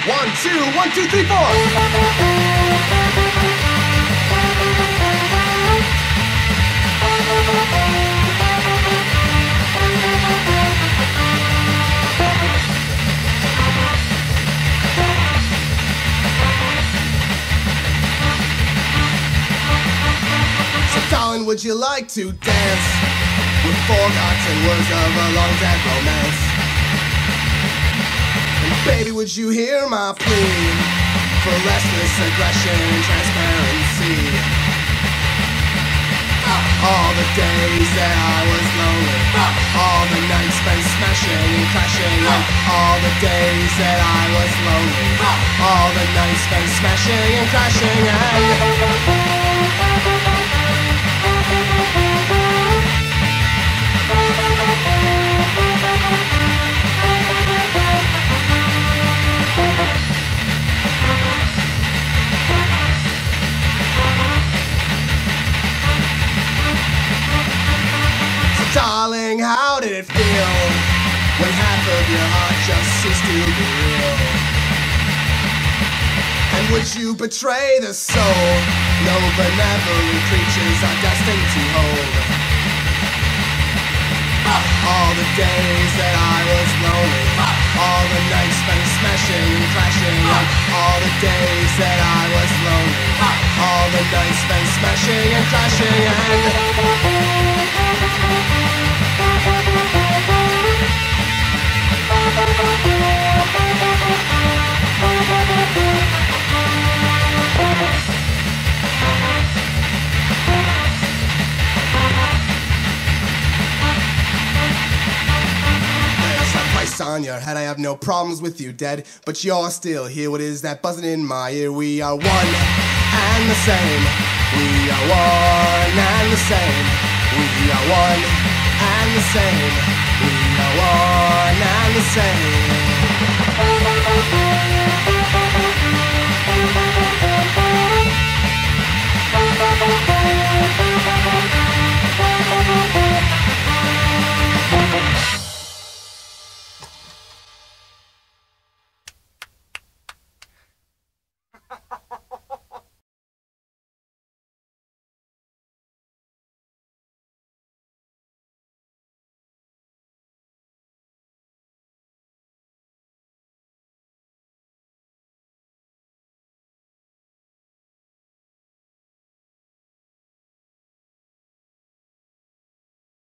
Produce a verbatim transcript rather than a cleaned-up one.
One, two, one, two, three, four. So darling, would you like to dance with forgotten words of a long dead romance? And baby, would you hear my plea for restless aggression and transparency? All the days that I was lonely, all the nights spent smashing and crashing, and all the days that I was lonely, all the nights spent smashing and crashing, and darling, how did it feel when half of your heart just ceased to be real? And would you betray the soul no benevolent creatures are destined to hold? All the days that I was lonely, all the nights spent smashing and crashing, all the days that I was lonely, all the nights spent smashing and crashing, and on your head, I have no problems with you dead, but you're still here. What is that buzzing in my ear? We are one and the same. We are one and the same. We are one and the same. We are one and the same.